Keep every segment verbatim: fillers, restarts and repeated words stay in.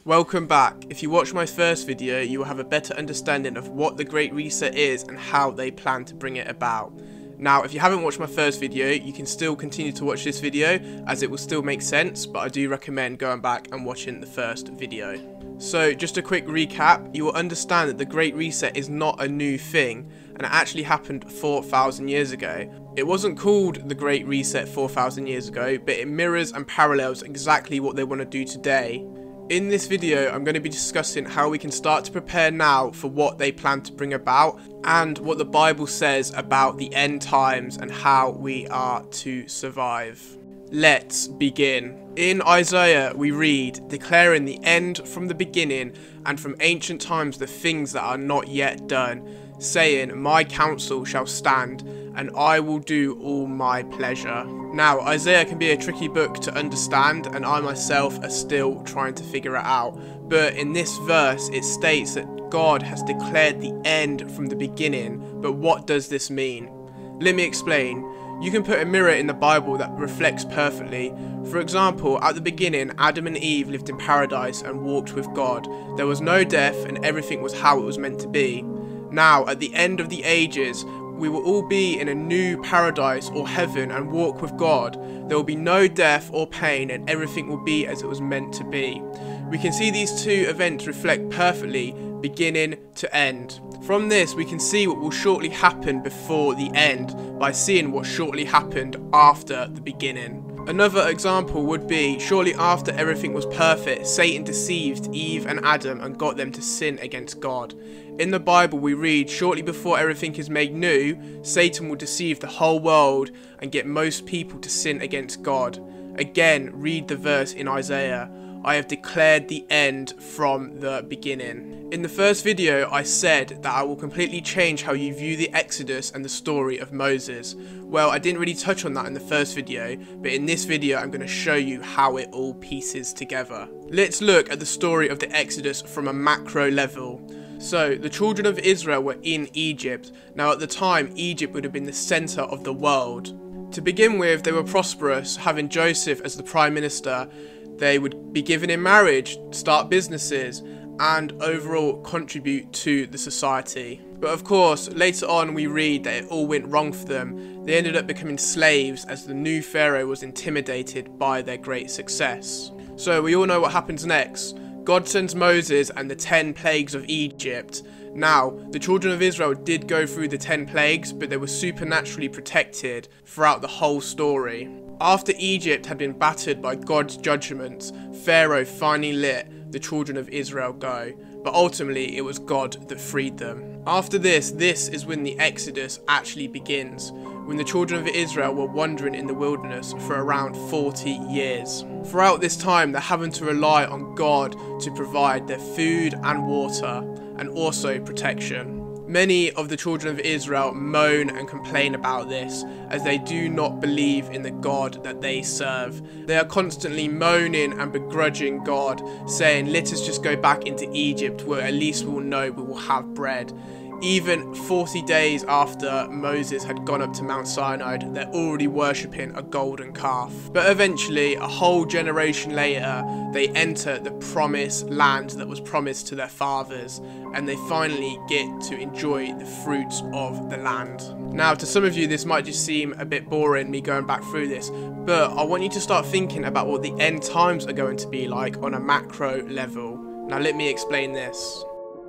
Welcome back. If you watched my first video, you will have a better understanding of what the Great Reset is and how they plan to bring it about. Now, if you haven't watched my first video, you can still continue to watch this video as it will still make sense, but I do recommend going back and watching the first video. So, just a quick recap, you will understand that the Great Reset is not a new thing, and it actually happened four thousand years ago. It wasn't called the Great Reset four thousand years ago, but it mirrors and parallels exactly what they want to do today. In this video, I'm going to be discussing how we can start to prepare now for what they plan to bring about and what the Bible says about the end times and how we are to survive. Let's begin. In Isaiah, we read, declaring the end from the beginning and from ancient times the things that are not yet done, saying, my counsel shall stand, and I will do all my pleasure. Now, Isaiah can be a tricky book to understand, and I myself are still trying to figure it out. But in this verse, it states that God has declared the end from the beginning. But what does this mean? Let me explain. You can put a mirror in the Bible that reflects perfectly. For example, at the beginning, Adam and Eve lived in paradise and walked with God. There was no death, and everything was how it was meant to be. Now, at the end of the ages, we will all be in a new paradise or heaven and walk with God. There will be no death or pain, and everything will be as it was meant to be. We can see these two events reflect perfectly, beginning to end. From this, we can see what will shortly happen before the end by seeing what shortly happened after the beginning. Another example would be, shortly after everything was perfect, Satan deceived Eve and Adam and got them to sin against God. In the Bible we read, shortly before everything is made new, Satan will deceive the whole world and get most people to sin against God. Again, read the verse in Isaiah, I have declared the end from the beginning. In the first video, I said that I will completely change how you view the Exodus and the story of Moses. Well, I didn't really touch on that in the first video, but in this video I'm going to show you how it all pieces together. Let's look at the story of the Exodus from a macro level. So, the children of Israel were in Egypt. Now at the time, Egypt would have been the centre of the world. To begin with, they were prosperous, having Joseph as the prime minister. They would be given in marriage, start businesses, and overall contribute to the society. But of course, later on we read that it all went wrong for them. They ended up becoming slaves as the new pharaoh was intimidated by their great success. So we all know what happens next. God sends Moses and the ten plagues of Egypt. Now, the children of Israel did go through the ten plagues, but they were supernaturally protected throughout the whole story. After Egypt had been battered by God's judgments, Pharaoh finally let the children of Israel go, but ultimately it was God that freed them. After this, this is when the Exodus actually begins, when the children of Israel were wandering in the wilderness for around forty years. Throughout this time, they're having to rely on God to provide their food and water, and also protection. Many of the children of Israel moan and complain about this, as they do not believe in the God that they serve. They are constantly moaning and begrudging God, saying, let us just go back into Egypt where at least we'll know we will have bread. Even forty days after Moses had gone up to Mount Sinai, they're already worshipping a golden calf. But eventually, a whole generation later, they enter the promised land that was promised to their fathers, and they finally get to enjoy the fruits of the land. Now, to some of you, this might just seem a bit boring, me going back through this, but I want you to start thinking about what the end times are going to be like on a macro level. Now, let me explain this.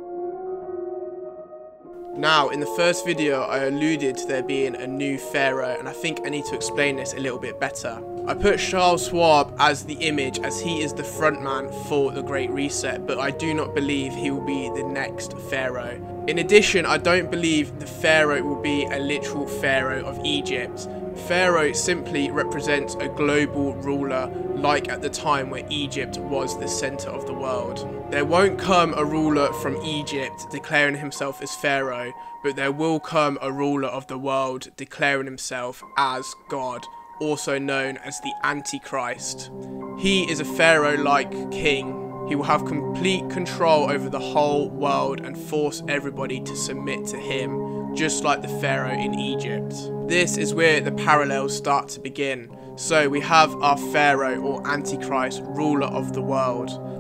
Now, in the first video, I alluded to there being a new pharaoh, and I think I need to explain this a little bit better. I put Charles Schwab as the image, as he is the frontman for the Great Reset, but I do not believe he will be the next pharaoh. In addition, I don't believe the pharaoh will be a literal pharaoh of Egypt. Pharaoh simply represents a global ruler, like at the time where Egypt was the centre of the world. There won't come a ruler from Egypt declaring himself as Pharaoh, but there will come a ruler of the world declaring himself as God, also known as the Antichrist. He is a Pharaoh-like king. He will have complete control over the whole world and force everybody to submit to him, just like the Pharaoh in Egypt. This is where the parallels start to begin. So we have our Pharaoh or Antichrist, ruler of the world.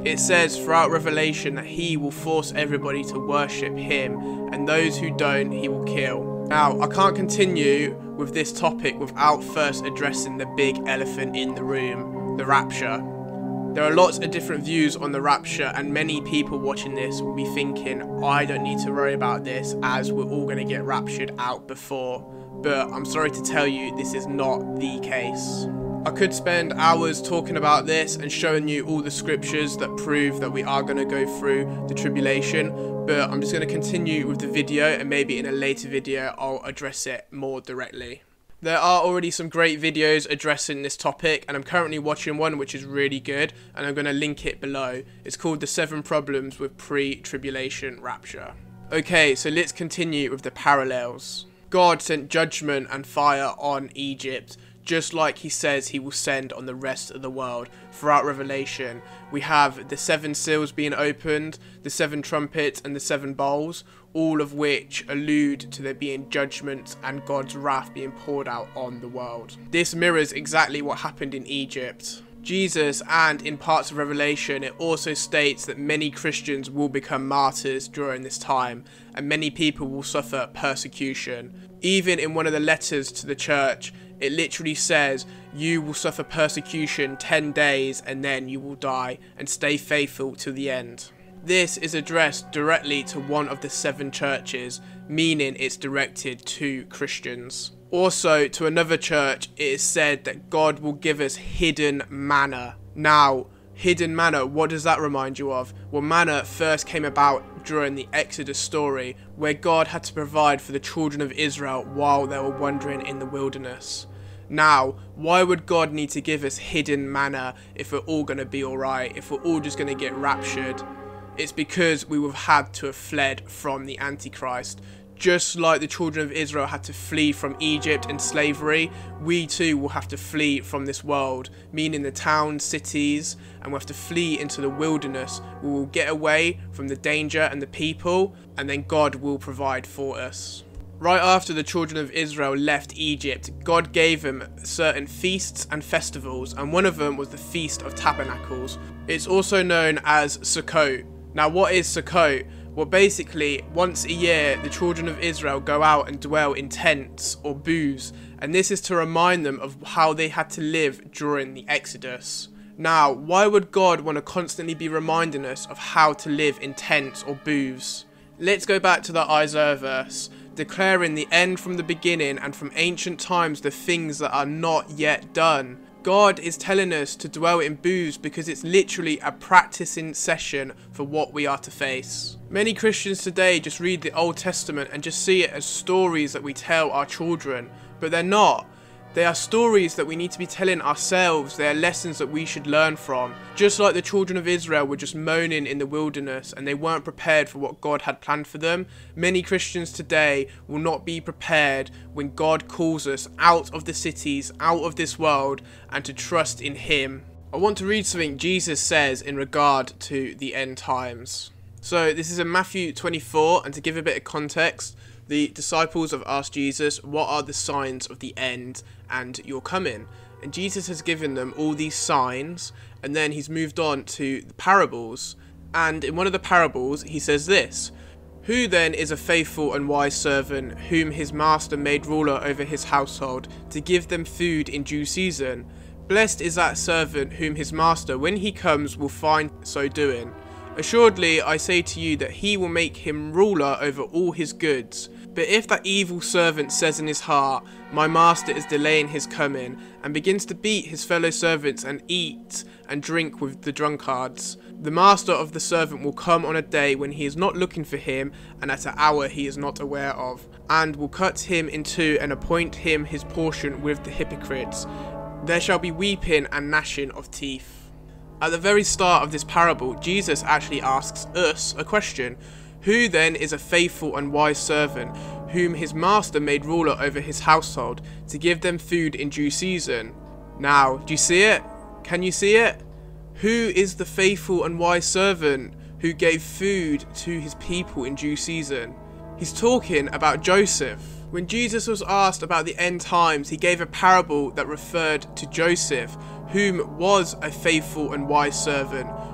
It says throughout Revelation that he will force everybody to worship him, and those who don't, he will kill. Now, I can't continue with this topic without first addressing the big elephant in the room, the rapture. There are lots of different views on the rapture, and many people watching this will be thinking, I don't need to worry about this as we're all going to get raptured out before. But I'm sorry to tell you, this is not the case. I could spend hours talking about this and showing you all the scriptures that prove that we are going to go through the tribulation, but I'm just going to continue with the video, and maybe in a later video I'll address it more directly. There are already some great videos addressing this topic, and I'm currently watching one which is really good, and I'm going to link it below. It's called The Seven Problems with Pre-Tribulation Rapture. Okay, so let's continue with the parallels. God sent judgment and fire on Egypt, just like he says he will send on the rest of the world. Throughout Revelation, we have the seven seals being opened, the seven trumpets and the seven bowls, all of which allude to there being judgment and God's wrath being poured out on the world. This mirrors exactly what happened in Egypt. Jesus, and in parts of Revelation, it also states that many Christians will become martyrs during this time, and many people will suffer persecution. Even in one of the letters to the church, it literally says, you will suffer persecution ten days and then you will die, and stay faithful to the end. This is addressed directly to one of the seven churches, meaning it's directed to Christians. Also, to another church, it is said that God will give us hidden manna. Now, hidden manna, what does that remind you of? Well, manna first came about during the Exodus story, where God had to provide for the children of Israel while they were wandering in the wilderness. Now, why would God need to give us hidden manna if we're all going to be alright, if we're all just going to get raptured? It's because we would have had to have fled from the Antichrist. Just like the children of Israel had to flee from Egypt and slavery, we too will have to flee from this world, meaning the towns, cities, and we'll have to flee into the wilderness. We will get away from the danger and the people, and then God will provide for us. Right after the children of Israel left Egypt, God gave them certain feasts and festivals, and one of them was the Feast of Tabernacles. It's also known as Sukkot. Now, what is Sukkot? Well, basically, once a year, the children of Israel go out and dwell in tents or booths, and this is to remind them of how they had to live during the Exodus. Now, why would God want to constantly be reminding us of how to live in tents or booths? Let's go back to the Isaiah verse, declaring the end from the beginning and from ancient times the things that are not yet done. God is telling us to dwell in booths because it's literally a practicing session for what we are to face. Many Christians today just read the Old Testament and just see it as stories that we tell our children, but they're not. They are stories that we need to be telling ourselves. They are lessons that we should learn from. Just like the children of Israel were just moaning in the wilderness and they weren't prepared for what God had planned for them, many Christians today will not be prepared when God calls us out of the cities, out of this world, and to trust in Him. I want to read something Jesus says in regard to the end times. So this is in Matthew twenty-four, and to give a bit of context, the disciples have asked Jesus, what are the signs of the end and your coming? And Jesus has given them all these signs, and then he's moved on to the parables. And in one of the parables, he says this: who then is a faithful and wise servant, whom his master made ruler over his household, to give them food in due season? Blessed is that servant whom his master, when he comes, will find so doing. Assuredly, I say to you that he will make him ruler over all his goods. But if that evil servant says in his heart, my master is delaying his coming, and begins to beat his fellow servants and eat and drink with the drunkards, the master of the servant will come on a day when he is not looking for him, and at an hour he is not aware of, and will cut him in two and appoint him his portion with the hypocrites. There shall be weeping and gnashing of teeth. At the very start of this parable, Jesus actually asks us a question. Who then is a faithful and wise servant, whom his master made ruler over his household, to give them food in due season? Now, do you see it? Can you see it? Who is the faithful and wise servant who gave food to his people in due season? He's talking about Joseph. When Jesus was asked about the end times, he gave a parable that referred to Joseph, whom was a faithful and wise servant,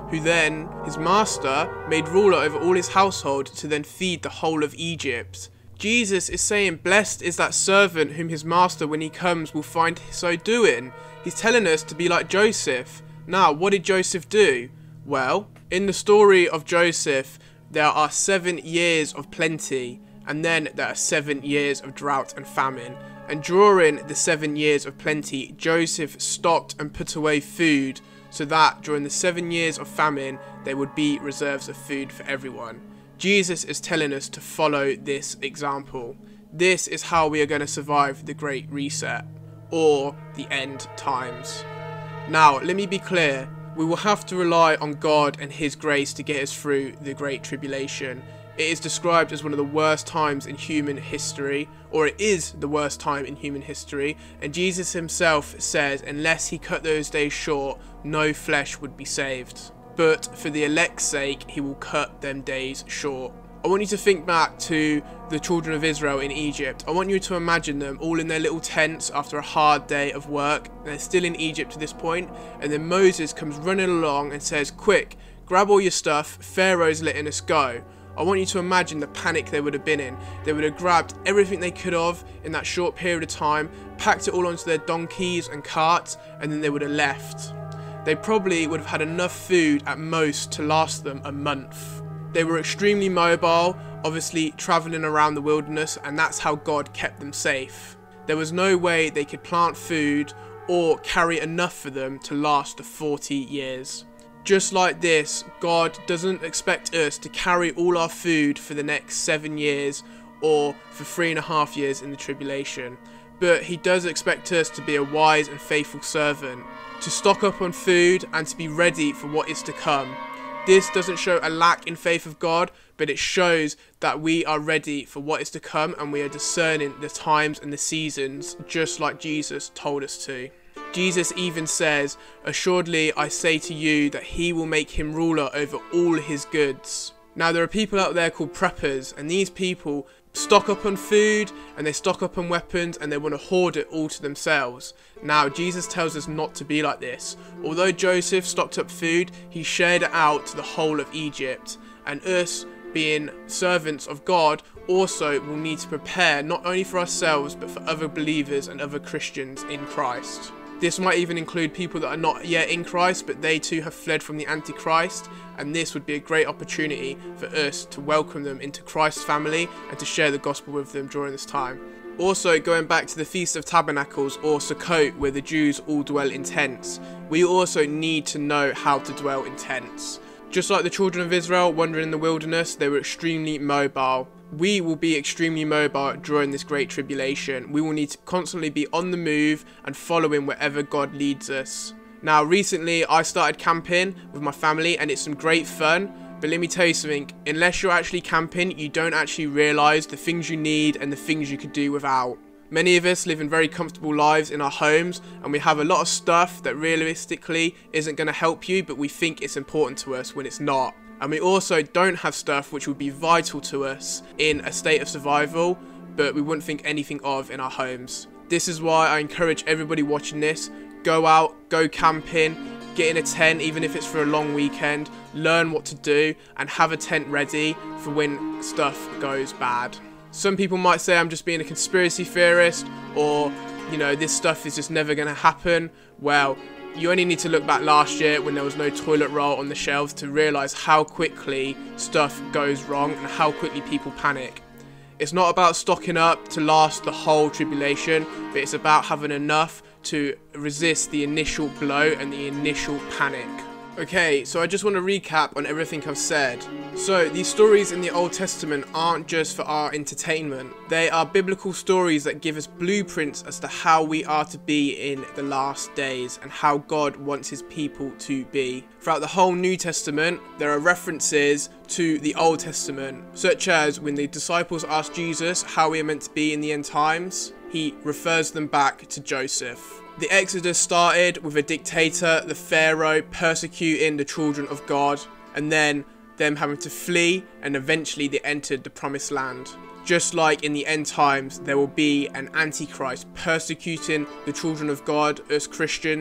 who then, his master, made ruler over all his household to then feed the whole of Egypt. Jesus is saying, blessed is that servant whom his master when he comes will find so doing. He's telling us to be like Joseph. Now, what did Joseph do? Well, in the story of Joseph, there are seven years of plenty, and then there are seven years of drought and famine. And during the seven years of plenty, Joseph stocked and put away food, so that during the seven years of famine, there would be reserves of food for everyone. Jesus is telling us to follow this example. This is how we are going to survive the Great Reset, or the end times. Now, let me be clear. We will have to rely on God and His grace to get us through the Great Tribulation. It is described as one of the worst times in human history, or it is the worst time in human history, and Jesus himself says unless he cut those days short, no flesh would be saved. But for the elect's sake, he will cut them days short. I want you to think back to the children of Israel in Egypt. I want you to imagine them all in their little tents after a hard day of work. They're still in Egypt to this point, and then Moses comes running along and says, quick, grab all your stuff, Pharaoh's letting us go. I want you to imagine the panic they would have been in. They would have grabbed everything they could have in that short period of time, packed it all onto their donkeys and carts, and then they would have left. They probably would have had enough food at most to last them a month. They were extremely mobile, obviously travelling around the wilderness, and that's how God kept them safe. There was no way they could plant food or carry enough for them to last the forty years. Just like this, God doesn't expect us to carry all our food for the next seven years or for three and a half years in the tribulation. But he does expect us to be a wise and faithful servant, to stock up on food and to be ready for what is to come. This doesn't show a lack in faith of God, but it shows that we are ready for what is to come and we are discerning the times and the seasons just like Jesus told us to. Jesus even says, assuredly I say to you that he will make him ruler over all his goods. Now there are people out there called preppers, and these people stock up on food and they stock up on weapons and they want to hoard it all to themselves. Now Jesus tells us not to be like this. Although Joseph stocked up food, he shared it out to the whole of Egypt, and us being servants of God also will need to prepare not only for ourselves but for other believers and other Christians in Christ. This might even include people that are not yet in Christ, but they too have fled from the Antichrist, and this would be a great opportunity for us to welcome them into Christ's family and to share the gospel with them during this time. Also, going back to the Feast of Tabernacles, or Sukkot, where the Jews all dwell in tents, we also need to know how to dwell in tents. Just like the children of Israel wandering in the wilderness, they were extremely mobile. We will be extremely mobile during this great tribulation. We will need to constantly be on the move and following wherever God leads us. Now, recently I started camping with my family and it's some great fun, but let me tell you something, unless you're actually camping, you don't actually realise the things you need and the things you could do without. Many of us live in very comfortable lives in our homes, and we have a lot of stuff that realistically isn't going to help you, but we think it's important to us when it's not. And we also don't have stuff which would be vital to us in a state of survival, but we wouldn't think anything of in our homes. This is why I encourage everybody watching this, go out, go camping, get in a tent even if it's for a long weekend, learn what to do and have a tent ready for when stuff goes bad. Some people might say I'm just being a conspiracy theorist, or, you know, this stuff is just never going to happen. Well, you only need to look back last year when there was no toilet roll on the shelves to realise how quickly stuff goes wrong and how quickly people panic. It's not about stocking up to last the whole tribulation, but it's about having enough to resist the initial blow and the initial panic. Okay, so I just want to recap on everything I've said. So, these stories in the Old Testament aren't just for our entertainment. They are biblical stories that give us blueprints as to how we are to be in the last days and how God wants his people to be. Throughout the whole New Testament, there are references to the Old Testament, such as when the disciples asked Jesus how we are meant to be in the end times, he refers them back to Joseph. The Exodus started with a dictator, the Pharaoh, persecuting the children of God, and then them having to flee, and eventually they entered the promised land. Just like in the end times, there will be an antichrist persecuting the children of God, us Christians,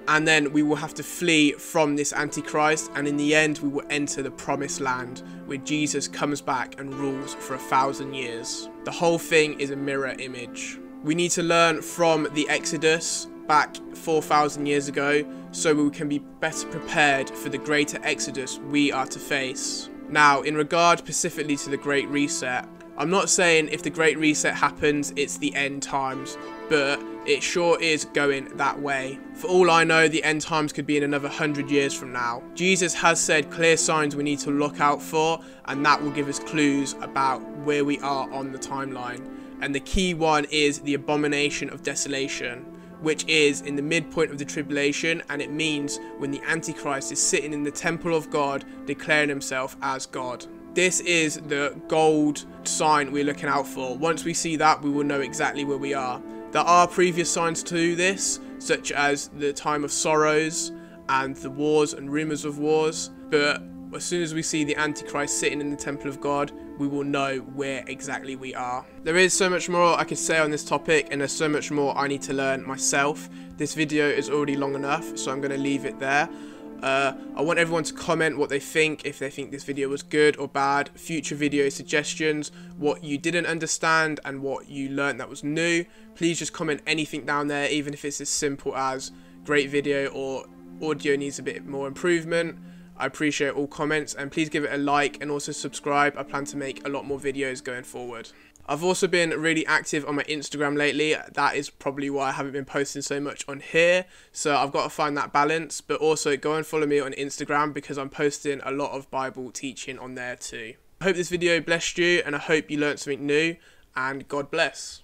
and then we will have to flee from this Antichrist, and in the end we will enter the promised land where Jesus comes back and rules for a thousand years. The whole thing is a mirror image. We need to learn from the Exodus back four thousand years ago so we can be better prepared for the greater Exodus we are to face. Now, in regard specifically to the Great Reset, I'm not saying if the Great Reset happens it's the end times, but it sure is going that way. For all I know, the end times could be in another hundred years from now. Jesus has said clear signs we need to look out for, and that will give us clues about where we are on the timeline. And the key one is the abomination of desolation, which is in the midpoint of the tribulation, and it means when the Antichrist is sitting in the temple of God declaring himself as God. This is the gold sign we're looking out for. Once we see that, we will know exactly where we are. There are previous signs to this, such as the time of sorrows and the wars and rumours of wars, but as soon as we see the Antichrist sitting in the temple of God, we will know where exactly we are. There is so much more I could say on this topic, and there's so much more I need to learn myself. This video is already long enough, so I'm going to leave it there. Uh, I want everyone to comment what they think, if they think this video was good or bad, future video suggestions, what you didn't understand and what you learned that was new. Please just comment anything down there, even if it's as simple as great video or audio needs a bit more improvement. I appreciate all comments, and please give it a like and also subscribe. I plan to make a lot more videos going forward. I've also been really active on my Instagram lately. That is probably why I haven't been posting so much on here. So I've got to find that balance, but also go and follow me on Instagram because I'm posting a lot of Bible teaching on there too. I hope this video blessed you, and I hope you learned something new, and God bless.